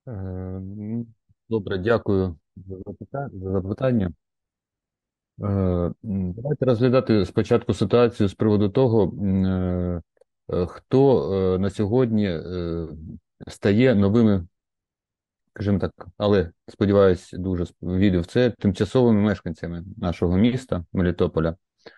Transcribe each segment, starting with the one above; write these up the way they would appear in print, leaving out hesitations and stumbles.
Добре, дякую за запитання. Давайте розглядати спочатку ситуацію з приводу того, хто на сьогодні стає новими, скажімо так, але сподіваюся, дуже вірю в це, тимчасовими мешканцями нашого міста Мелітополя.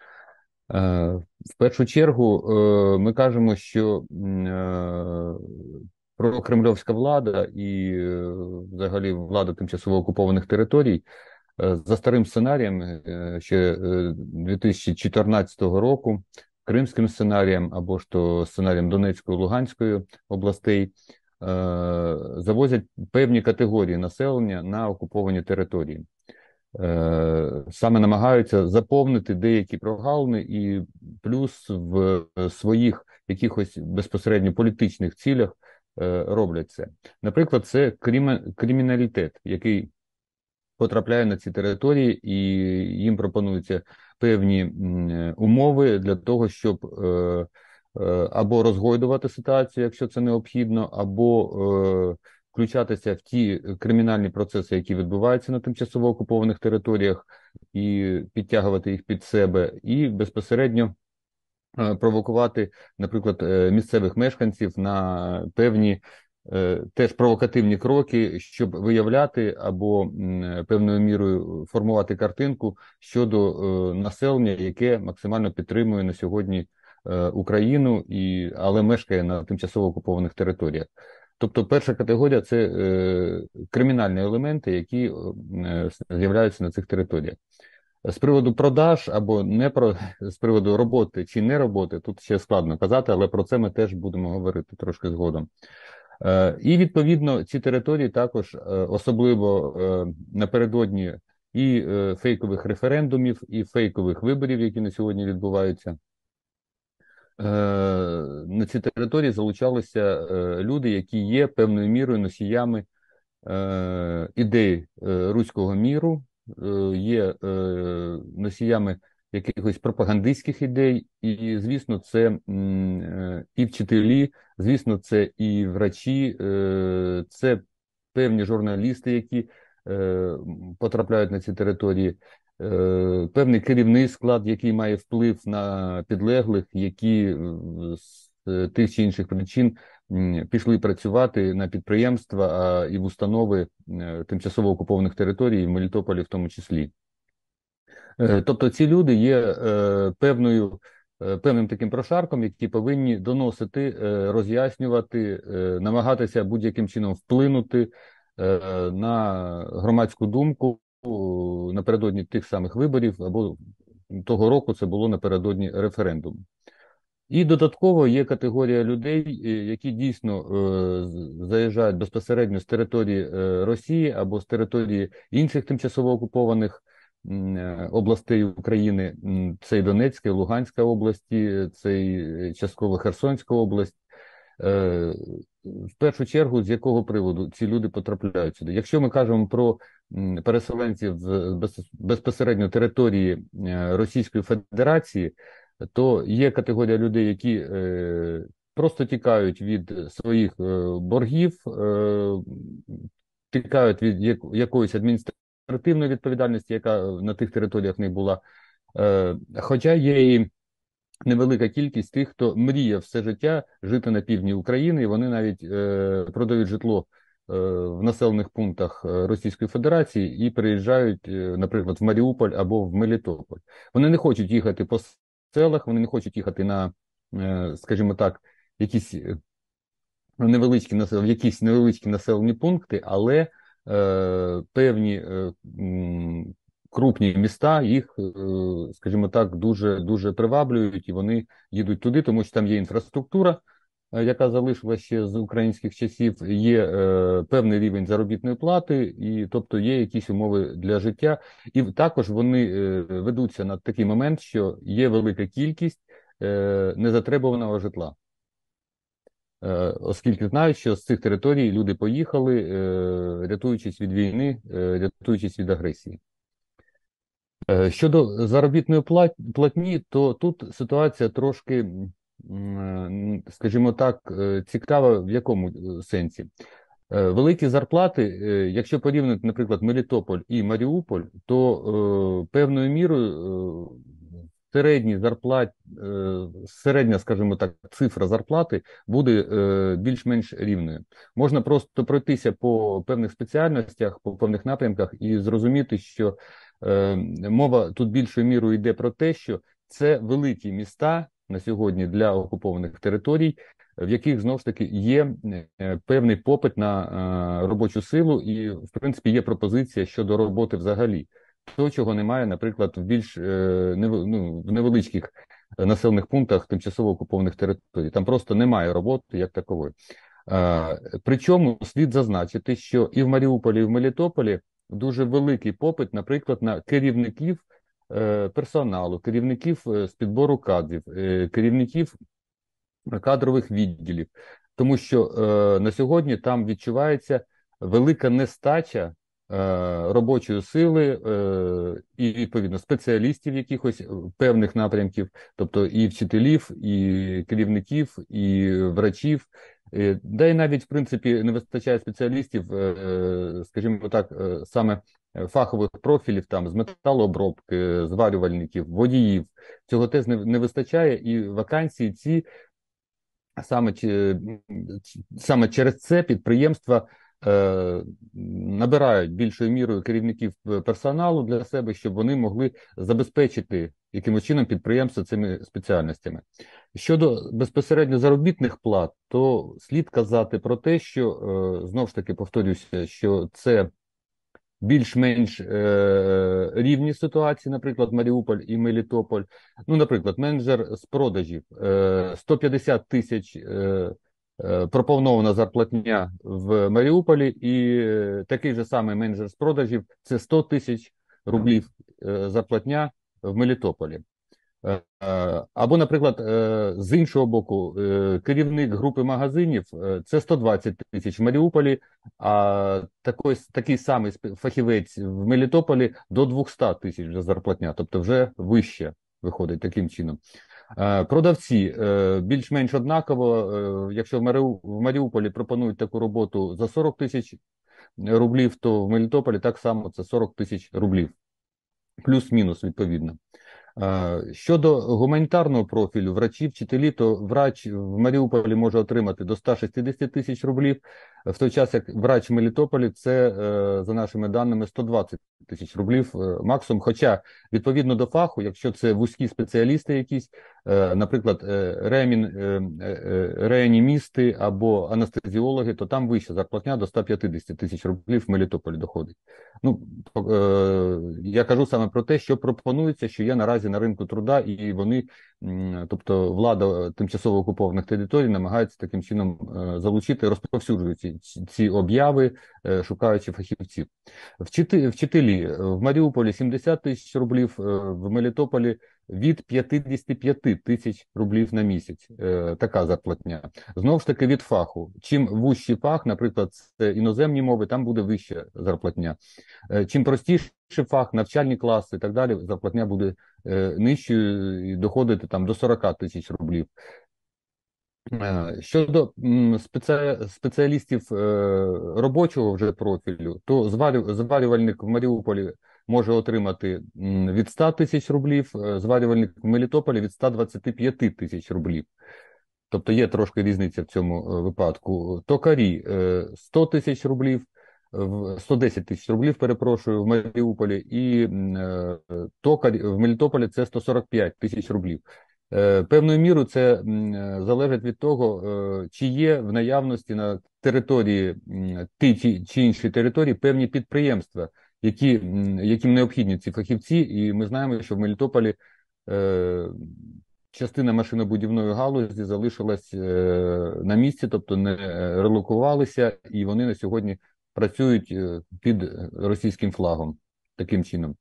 В першу чергу ми кажемо, що прокремльовська влада і взагалі влада тимчасово окупованих територій за старим сценарієм ще 2014 року, кримським сценарієм або ж то сценарієм Донецької, Луганської областей, завозять певні категорії населення на окуповані території. Саме намагаються заповнити деякі прогалини і плюс в своїх якихось безпосередньо політичних цілях роблять це. Наприклад, це криміналітет, який потрапляє на ці території, і їм пропонуються певні умови для того, щоб або розгойдувати ситуацію, якщо це необхідно, або включатися в ті кримінальні процеси, які відбуваються на тимчасово окупованих територіях, і підтягувати їх під себе, і безпосередньо провокувати, наприклад, місцевих мешканців на певні теж провокативні кроки, щоб виявляти або певною мірою формувати картинку щодо населення, яке максимально підтримує на сьогодні Україну, але мешкає на тимчасово окупованих територіях. Тобто перша категорія – це кримінальні елементи, які з'являються на цих територіях. З приводу продаж або не про з приводу роботи чи не роботи, тут ще складно казати, але про це ми теж будемо говорити трошки згодом. І відповідно ці території також, особливо напередодні і фейкових референдумів, і фейкових виборів, які на сьогодні відбуваються. На ці території залучалися люди, які є певною мірою носіями ідей руського міру, є носіями якихось пропагандистських ідей, і, звісно, це і вчителі, звісно, це і врачі, це певні журналісти, які потрапляють на ці території, певний керівний склад, який має вплив на підлеглих, які з тих чи інших причин пішли працювати на підприємства і в установи тимчасово окупованих територій, в Мелітополі в тому числі. Тобто ці люди є певним таким прошарком, які повинні доносити, роз'яснювати, намагатися будь-яким чином вплинути на громадську думку напередодні тих самих виборів, або того року це було напередодні референдуму. І додатково є категорія людей, які дійсно заїжджають безпосередньо з території Росії або з території інших тимчасово окупованих областей України. Це і Донецька, і Луганська області, це і частково Херсонська область. В першу чергу, з якого приводу ці люди потрапляють сюди? Якщо ми кажемо про переселенців з безпосередньо території Російської Федерації, то є категорія людей, які просто тікають від своїх боргів, тікають від якоїсь адміністративної відповідальності, яка на тих територіях не була. Хоча є і невелика кількість тих, хто мріє все життя жити на півдні України, і вони навіть продають житло в населених пунктах Російської Федерації і приїжджають, наприклад, в Маріуполь або в Мелітополь. Вони не хочуть їхати по селах, вони не хочуть їхати на, скажімо так, якісь в якісь невеличкі населені пункти, але певні крупні міста їх, скажімо так, дуже дуже приваблюють, і вони їдуть туди, тому що там є інфраструктура, яка залишилася ще з українських часів, є певний рівень заробітної плати, і тобто є якісь умови для життя. І також вони ведуться на такий момент, що є велика кількість незатребуваного житла. Оскільки знають, що з цих територій люди поїхали, рятуючись від війни, рятуючись від агресії. Щодо заробітної платні, то тут ситуація трошки, скажімо так, цікава в якому сенсі. Великі зарплати, якщо порівняти, наприклад, Мелітополь і Маріуполь, то певною мірою середня, скажімо так, цифра зарплати буде більш-менш рівною. Можна просто пройтися по певних спеціальностях, по певних напрямках і зрозуміти, що мова тут більшою мірою йде про те, що це великі міста на сьогодні для окупованих територій, в яких знову ж таки є певний попит на робочу силу, і в принципі є пропозиція щодо роботи взагалі. Того, чого немає, наприклад, в більш в невеличких населених пунктах тимчасово окупованих територій. Там просто немає роботи як такової. Причому слід зазначити, що і в Маріуполі, і в Мелітополі дуже великий попит, наприклад, на керівників персоналу, керівників з підбору кадрів, керівників кадрових відділів, тому що на сьогодні там відчувається велика нестача робочої сили і, відповідно, спеціалістів якихось певних напрямків, тобто і вчителів, і керівників, і врачів. Да і навіть, в принципі, не вистачає спеціалістів, скажімо так, саме фахових профілів там з металообробки, зварювальників, водіїв. Цього теж не вистачає, і вакансії ці саме через це підприємства набирають більшою мірою керівників персоналу для себе, щоб вони могли забезпечити якимось чином підприємство цими спеціальностями. Щодо безпосередньо заробітних плат, то слід казати про те, що, знову ж таки повторюся, що це більш-менш рівні ситуації, наприклад, Маріуполь і Мелітополь. Ну, наприклад, менеджер з продажів 150 тисяч пропонована зарплатня в Маріуполі, і такий же самий менеджер з продажів – це 100 тисяч рублів зарплатня в Мелітополі. Або, наприклад, з іншого боку, керівник групи магазинів – це 120 тисяч в Маріуполі, а такий самий фахівець в Мелітополі до 200 тисяч вже зарплатня, тобто вже вище виходить таким чином. Продавці більш-менш однаково, якщо в Маріуполі пропонують таку роботу за 40 тисяч рублів, то в Мелітополі так само це 40 тисяч рублів, плюс-мінус відповідно. Щодо гуманітарного профілю, врачі, вчителі, то врач в Маріуполі може отримати до 160 тисяч рублів, в той час як врач в Мелітополі це, за нашими даними, 120 тисяч рублів максимум. Хоча, відповідно до фаху, якщо це вузькі спеціалісти якісь, наприклад, реанімісти або анестезіологи, то там вища зарплатня до 150 тисяч рублів в Мелітополі доходить. Ну, я кажу саме про те, що пропонується, що є наразі на ринку труда, і вони, тобто влада тимчасово окупованих територій, намагається таким чином залучити, розповсюджують ці обяви, шукаючи фахівців. Вчителі в Маріуполі 70 тисяч рублів, в Мелітополі від 55 тисяч рублів на місяць. Така зарплатня. Знову ж таки від фаху. Чим вужчий фах, наприклад, це іноземні мови, там буде вища зарплатня. Чим простіший фах, навчальні класи і так далі, зарплатня буде нижчою і доходити там до 40 тисяч рублів. Щодо спеціалістів робочого вже профілю, то зварювальник в Маріуполі може отримати від 100 тисяч рублів, зварювальник в Мелітополі від 125 тисяч рублів. Тобто є трошки різниця в цьому випадку. Токарі 100 тисяч рублів, 110 тисяч рублів, перепрошую, в Маріуполі, і токар в Мелітополі це 145 тисяч рублів. Певною мірою це залежить від того, чи є в наявності на території тій чи іншій території певні підприємства, яким необхідні ці фахівці, і ми знаємо, що в Мелітополі частина машинобудівної галузі залишилась на місці, тобто не релокувалися, і вони на сьогодні працюють під російським флагом таким чином.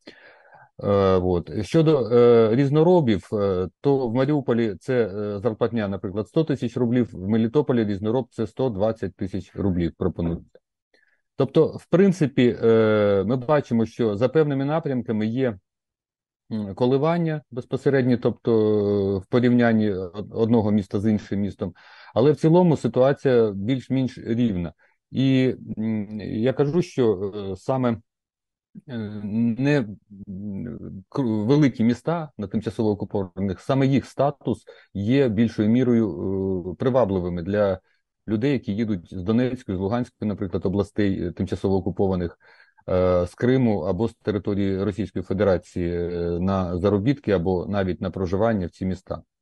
Щодо різноробів, то в Маріуполі це зарплатня, наприклад, 100 тисяч рублів, в Мелітополі різнороб це 120 тисяч рублів пропонується. Тобто, в принципі, ми бачимо, що за певними напрямками є коливання безпосередньо, тобто в порівнянні одного міста з іншим містом, але в цілому ситуація більш-менш рівна. І я кажу, що саме не великі міста на тимчасово окупованих, саме їх статус є більшою мірою привабливими для людей, які їдуть з Донецької, з Луганської, наприклад, областей тимчасово окупованих, з Криму або з території Російської Федерації на заробітки або навіть на проживання в ці міста.